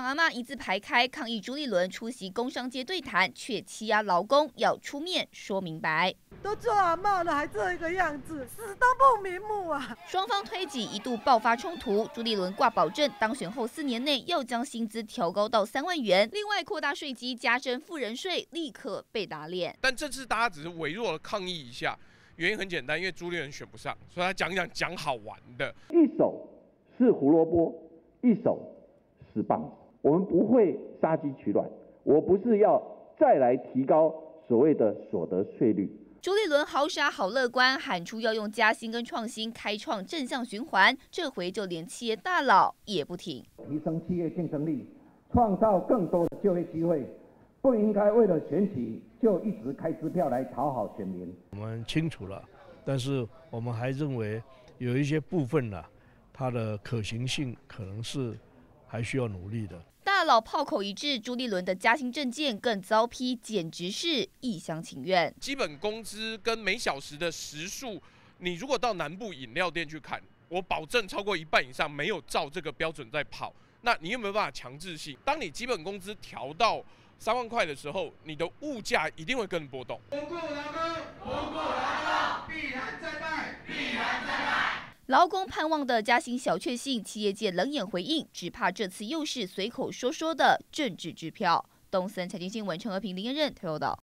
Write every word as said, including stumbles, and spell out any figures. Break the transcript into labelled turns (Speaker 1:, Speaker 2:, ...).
Speaker 1: 场阿嬷一字排开抗议朱立伦出席工商界对谈，却欺压劳工，要出面说明白。
Speaker 2: 都做阿嬷了，还这个样子，死都不瞑目啊！
Speaker 1: 双方推挤一度爆发冲突，朱立伦挂保证，当选后四年内要将薪资调高到三万元，另外扩大税基，加征富人税，立刻被打脸。
Speaker 3: 但这次大家只是微弱的抗议一下，原因很简单，因为朱立伦选不上，所以他讲讲讲好玩的。
Speaker 4: 一手是胡萝卜，一手是棒子，我们不会杀鸡取卵，我不是要再来提高所谓的所得税率。
Speaker 1: 朱立伦好傻好乐观，喊出要用加薪跟创新开创正向循环，这回就连企业大佬也不停，
Speaker 5: 提升企业竞争力，创造更多的就业机会，不应该为了选举就一直开支票来讨好选民。
Speaker 6: 我们清楚了，但是我们还认为有一些部分呢、啊，它的可行性可能是还需要努力的。
Speaker 1: 大佬炮口一致，朱立伦的加薪政见更遭批，简直是一厢情愿。
Speaker 3: 基本工资跟每小时的时数，你如果到南部饮料店去看，我保证超过一半以上没有照这个标准在跑。那你有没有办法强制性？当你基本工资调到三万块的时候，你的物价一定会跟着波动。
Speaker 7: 不顾劳工，不顾劳工，必然再败，必然再败。
Speaker 1: 劳工盼望的加薪小确幸，企业界冷眼回应，只怕这次又是随口说说的政治支票。东森财经新闻陈和平林彦任报道。